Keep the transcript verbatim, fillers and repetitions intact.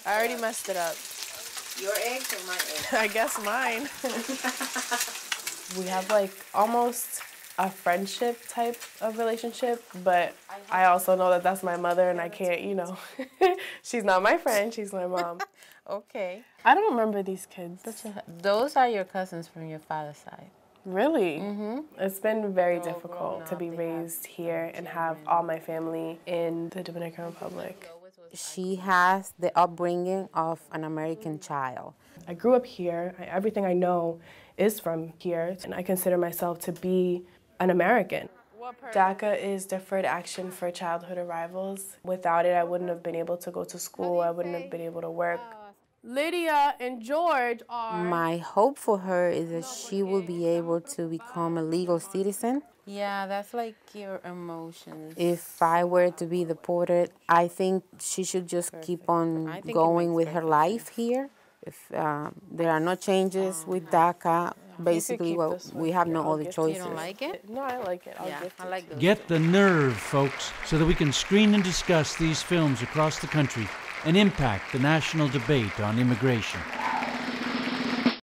I already messed it up. Your eggs or my eggs? I guess mine. We have like almost a friendship type of relationship, but I also know that that's my mother and I can't, you know, she's not my friend, she's my mom. Okay. I don't remember these kids. Those are your cousins from your father's side. Really? Mm-hmm. It's been very difficult to be raised here and have all my family in the Dominican Republic. She has the upbringing of an American child. I grew up here. I, everything I know is from here, and I consider myself to be an American. DACA is Deferred Action for Childhood Arrivals. Without it, I wouldn't have been able to go to school. I wouldn't have been able to work. Lydia and George are... My hope for her is that she will be able to become a legal citizen. Yeah, that's like your emotions. If I were to be deported, I think she should just Perfect. keep on going with her life here. If uh, there are no changes with DACA, basically well, we have no other choices. You don't like it? No, I like it. I'll yeah, gift I like it. Get the nerve, folks, so that we can screen and discuss these films across the country and impact the national debate on immigration.